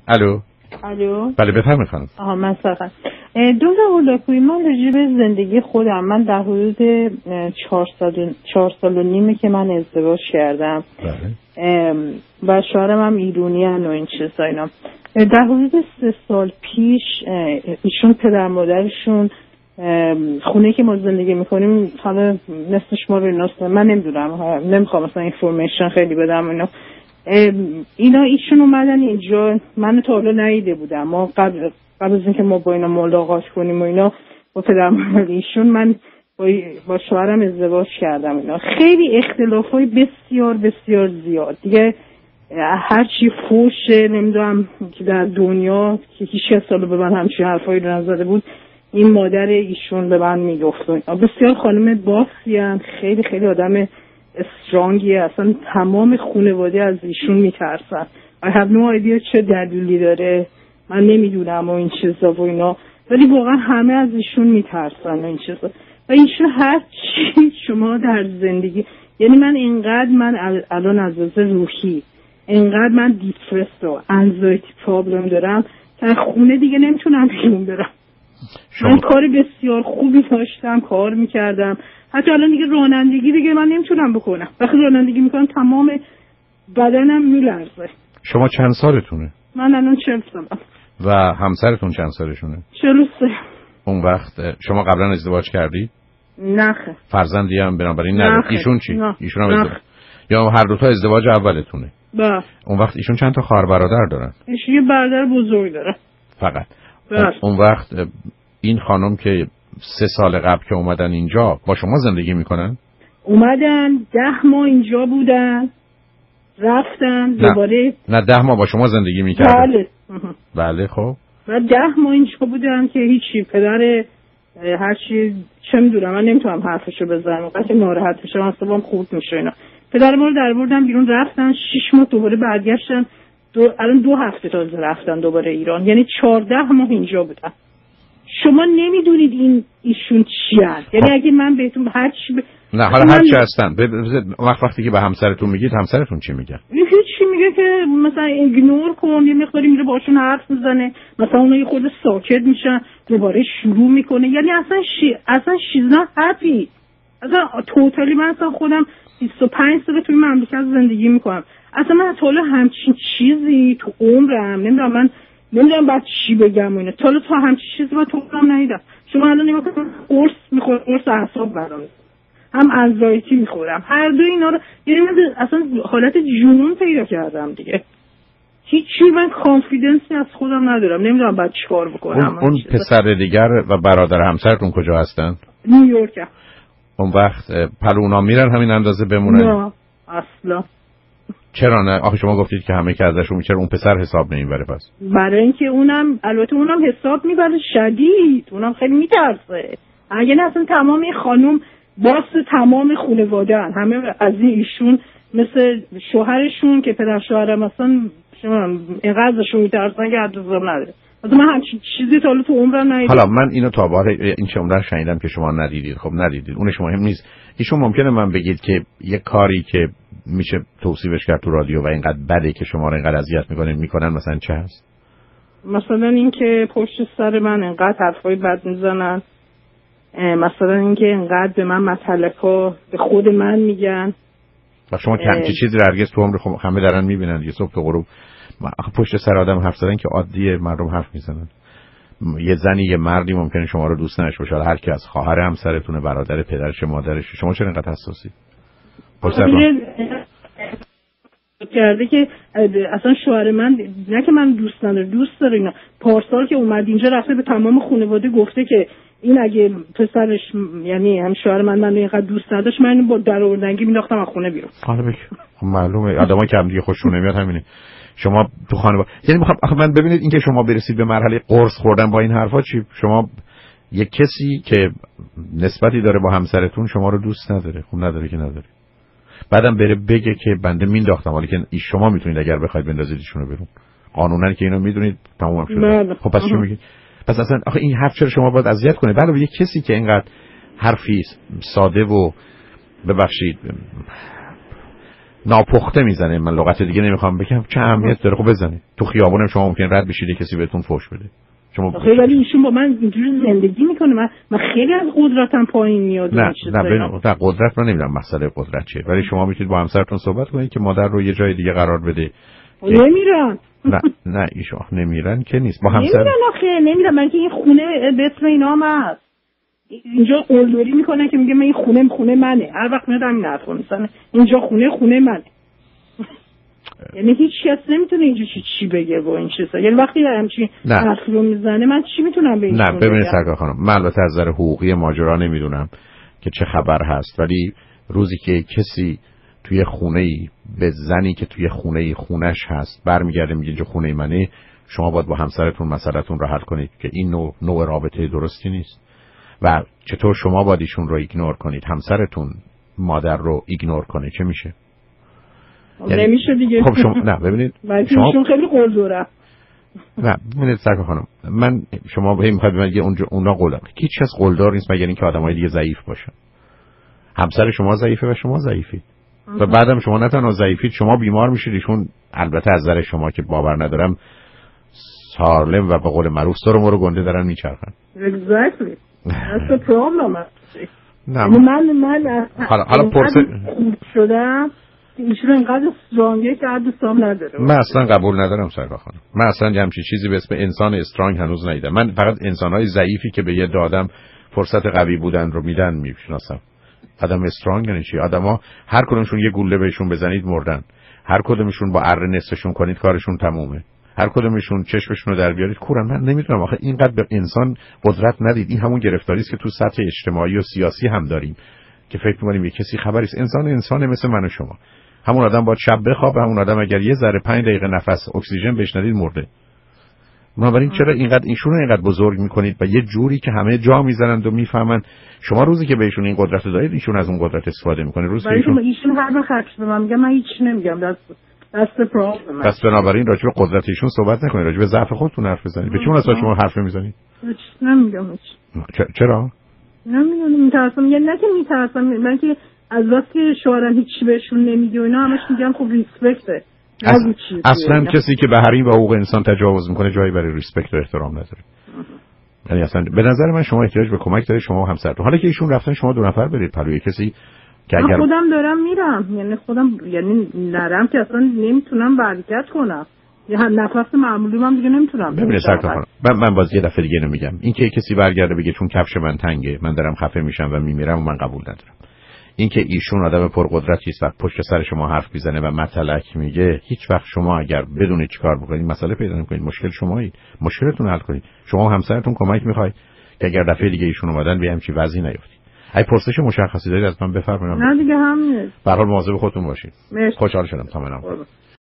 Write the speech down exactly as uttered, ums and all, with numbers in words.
الو الو بله بفرمایید خانم. آها من سرخم دکتر هولاکویی، من راجع به زندگی خودم، من در حدود چهار سال چهار سال و نیمه که من ازدواج کردم. بله. و شوهرم هم ایرانی ان و این چیزا اینا. در حدود سه سال پیش ایشون پدر مادرشون خونه که ما زندگی میکنیم حالا نصفش ما رو نصف من نمیدونم، نمیخوام مثلا اینفورمیشن خیلی بدم اینا اینا ایشون اومدن اینجا، من تا حالا ندیده بودم. ما قبل قبل از اینکه ما با اینا ملاقات کنیم و اینا با پدر مادر ایشون من با با شوهرم ازدواج کردم. اینا خیلی اختلافای بسیار بسیار زیاد دیگه، هر چی فوشه نمیدونم که در دنیا که هیچ کس سالو به من همچین حرفایی رو نزده بود، این مادر ایشون به من میگفت. بسیار خانم باسیان، خیلی خیلی آدم استرانگیه، اصلا تمام خانواده از ایشون میترسن. I have no idea چه دلیلی داره، من نمیدونم و این چیزا و اینا، ولی واقعا همه از ایشون میترسن و این چیزا. و ایشون هر چی شما در زندگی، یعنی من اینقدر من الان از نظر روحی اینقدر من دیپرس و انزایتی پرابلم دارم که خونه دیگه نمیتونم بیرون برم. من کار بسیار خوبی داشتم، کار میکردم، حتی الان دیگه رانندگی دیگه من نمیتونم بکنم. وقتی رانندگی میکنم تمام بدنم میلرزه. شما چند سالتونه؟ من الان چهل سالم. و همسرتون چند سالشونه؟ چهل و سه. اون وقت شما قبلا ازدواج کردی؟ نه خیر. فرزندی هم بنابراین نداره. ایشون چی؟ نه. ایشون هم ازدواج. یا هر دو تا ازدواج اولتونه؟ بله. اون وقت ایشون چند تا خواهر برادر دارن؟ ایشون یه برادر بزرگ داره. فقط. بله. اون وقت این خانم که سه سال قبل که اومدن اینجا با شما زندگی میکنن؟ اومدن ده ماه اینجا بودن، رفتن دوباره. نه ده ماه با شما زندگی میکردن؟ بله. بله خب. و ده ماه اینجا بودن که هیچی، پدر هر چی چه میدونم، من نمیتونم حرفشو بزنم وقتی ناراحت میشم اصلا خورد میشه اینا. پدر ما رو در بردن بیرون، رفتن شش ماه دوباره برگشتن، دو الان دو هفته تازه رفتن دوباره ایران، یعنی چهارده ماه اینجا بودن. شما نمیدونید این ایشون چی هست، یعنی اگه من بهتون هر چی ب... نه حالا هر چی هستن وقت وقتی که به همسرتون میگید همسرتون چی میگه؟ هیچی، میگه که مثلا ایگنور کن، یه مقداری میره باشون حرف میزنه، مثلا اونها یه خورده ساکت میشن دوباره شروع میکنه، یعنی اصلا شی اصلا شیز نه هپی. اصلا توتالی من اصلا خودم بیست و پنج سال توی مملکت زندگی میکنم، اصلا من تا حالا همچین چیزی تو عمرم نمیدونم، من نمیدونم بعد چی بگم اینه، تا حالا تا همچین چیزی من تو عمرم ندیدم. شما الان نگاه کن، قرص میخورم، قرص اعصاب برام، هم انزایتی میخورم، هر دو اینا رو، یعنی من اصلا حالت جنون پیدا کردم دیگه. هیچی، من کانفیدنسی از خودم ندارم، نمیدونم بعد چیکار بکنم. اون, اون پسر دیگر و برادر همسرتون کجا هستن؟ نیویورک. اون وقت پلونا میرن همین اندازه بمونن؟ نه اصلا. چرا نه؟ آخه شما گفتید که همه که ازشون میچره، اون پسر حساب نمیبره پس؟ برای اینکه اونم البته اونم حساب میبره شدید، اونم خیلی میترسه. اگه نه اصلا تمام خانوم باس تمام خانواده ان، همه از ایشون، مثل شوهرشون که پدر شوهرم اصلا شما اینقدر ازشون میترسن که حد حساب نداره. مثلا من همچین چیزی تا حالا تو عمرم ندیدم. حالا من اینو تا بار این چه عمره شنیدم که شما ندیدید. خب ندیدید، اونش مهم نیست. ایشون ممکنه من بگید که یه کاری که میشه توصیفش کرد تو رادیو و اینقدر بده که شما رو اینقدر اذیت میکنه میکنن، مثلا چه هست؟ مثلا اینکه پشت سر من اینقدر حرفای بد میزنن، مثلا اینکه اینقدر به من مطلقا به خود من میگن. و شما که همچی چیزی رو هرگز تو عمر همه دارن میبینن دیگه، صبح تا غروب پشت سر آدم حرف زدن که عادیه، مردم حرف میزنن. یه زنی یه مردی ممکنه شما رو دوست نشه باشه، هر کی از خواهر همسرتونه، برادر پدرش، مادرش، شما چرا اینقدر حساسی؟ پشت سر کرده که اصلا شوهر من نه که من دوست نداره، دوست داره اینا. پارسال که اومد اینجا رفته به تمام خانواده گفته که این اگه پسرش، یعنی هم شوهر من من اینقدر دوست نداشت، من با در آوردنگی مینداختم از خونه بیرون. حالا بگو خب معلومه آدمایی که هم دیگه خوششون نمیاد همینه. شما تو خانواده، یعنی میخوام آخه من ببینید اینکه شما برسید به مرحله قرص خوردن با این حرفا چی؟ شما یک کسی که نسبتی داره با همسرتون شما رو دوست نداره، خب نداره که نداره، بعدم بره بگه که بنده مینداختم، ولی که شما میتونید اگر بخواید بندازید ایشونو بیرون. قانونا که اینو میدونید تموم شده. خب پس چی میگید؟ پس اصلا آخه این حرف چرا شما باید اذیت کنه؟ علاوه یک کسی که اینقدر حرفی ساده و ببخشید ناپخته میزنه. من لغت دیگه نمیخوام بگم، چه اهمیت داره؟ خب بزنه. تو خیابونم شما ممکن رد بشید کسی بهتون فحش بده. شما خیلی ولی ایشون با من اینجوری زندگی میکنه، من من خیلی از قدرتم پایین میاد. نه نه ببین، نه قدرت رو نمیدونم مسئله قدرت چیه، ولی شما میتونید با همسرتون صحبت کنید که مادر رو یه جای دیگه قرار بده. نمیرن. نه نه ایشون نمیرن که نیست، با همسر نمیرن. آخه نمیرن، من که این خونه به اسم اینا هم هست. اینجا قلدری میکنن که میگه من این خونه خونه منه، هر وقت میاد همین حرف میزنه اینجا خونه خونه منه. یعنی هیچ کس نمیتونه اینجا چی چی بگه با این چیزا. یعنی وقتی همچین حرفی رو میزنه من چی میتونم به این نه ببینید سرکار خانم، من البته از نظر حقوقی ماجرا نمیدونم که چه خبر هست، ولی روزی که کسی توی خونه‌ای به زنی که توی خونه‌ای خونش هست برمیگرده میگه اینجا خونه منه، شما باید با همسرتون مسئله‌تون رو حل کنید که این نوع نوع رابطه درستی نیست. و چطور شما باید ایشون رو ایگنور کنید، همسرتون مادر رو ایگنور کنه، چه میشه؟ یعنی نمیشه دیگه. خب شما نه ببینید شما خیلی قلدره. نه ببینید سرکار خانم، من شما به این میخواید بگید اونجا اونا قلدر، هیچ کس قلدر نیست مگر اینکه آدمای دیگه ضعیف باشن. همسر شما ضعیفه و شما ضعیفید و بعدم شما نه تنها ضعیفید، شما بیمار میشید. ایشون البته از نظر شما که باور ندارم سالم و به قول معروف سر مرو گنده دارن میچرخن. Exactly. That's the problem. نه من من حالا حالا پرسه شدم ایشون اینقدر استرانگه که حد سام نداره. من اصلا قبول ندارم سرکار خانم، من اصلا همچین چیزی به اسم انسان استرانگ هنوز ندیدم. من فقط انسان‌های ضعیفی که به یه آدم فرصت قوی بودن رو میدن میشناسم. آدم استرانگ یعنی چی؟ آدما هر کدومشون یه گوله بهشون بزنید مردن، هر کدومشون با اره نصفشون کنید کارشون تمومه، هر کدومشون چشمشون رو در بیارید کورن. من نمیدونم آخه اینقدر به انسان قدرت ندید. این همون گرفتاری است که تو سطح اجتماعی و سیاسی هم داریم که فکر می‌کنیم یه کسی خبری است. انسان انسان مثل من و شما. همون آدم باید شب بخوابه، همون آدم اگر یه ذره پنج دقیقه نفس اکسیژن بشنوید مرده. بنابراین چرا اینقدر ایشون رو اینقدر بزرگ میکنید و یه جوری که همه جا میزنند و میفهمن شما روزی که بهشون این قدرت رو دارید ایشون از اون قدرت استفاده میکنه. روزی که ایشون ایشون هر وقت حرف به من میگه من هیچ نمیگم، دست دست پرابلم. پس بنابراین راجع به قدرت ایشون صحبت نکنید، راجع به ضعف خودتون حرف بزنید. به چون اصلا شما حرف نمیزنید؟ هیچ نمیگم. هیچ چرا؟ نمیگم، میترسم. یعنی نه که میترسم، من که از وقتی شوهرم هیچ بهشون نمیگه و اینا همش میگم خب ریسپکته. اصلا, اصلا کسی که به حریم و حقوق انسان تجاوز میکنه جایی برای ریسپکت و احترام نداره. یعنی اصلا به نظر من شما احتیاج به کمک دارید، شما و همسرتون. حالا که ایشون رفتن شما دو نفر برید پلوی کسی که اگر خودم دارم میرم، یعنی خودم یعنی نرم که اصلا نمیتونم حرکت کنم، یه نفس معمولی من دیگه نمیتونم. ببینید سرکار من من باز یه دفعه دیگه نمیگم اینکه کسی برگرده بگه چون کفش من تنگه من دارم خفه میشم و میمیرم و من قبول ندارم. اینکه ایشون آدم پرقدرتی است و پشت سر شما حرف میزنه و مطلق میگه، هیچ وقت شما اگر بدونید چیکار بکنید مسئله پیدا نمی‌کنید، مشکل شمایید، مشکلتون حل کنید. شما و همسرتون کمک می‌خواید که اگر دفعه دیگه ایشون اومدن به همچین وضعی نیفتید. اگه پرسش مشخصی دارید از من بفرمایید. نه دیگه همین. به هر حال مواظب خودتون باشید. مرسی. خوشحال شدم تا منم.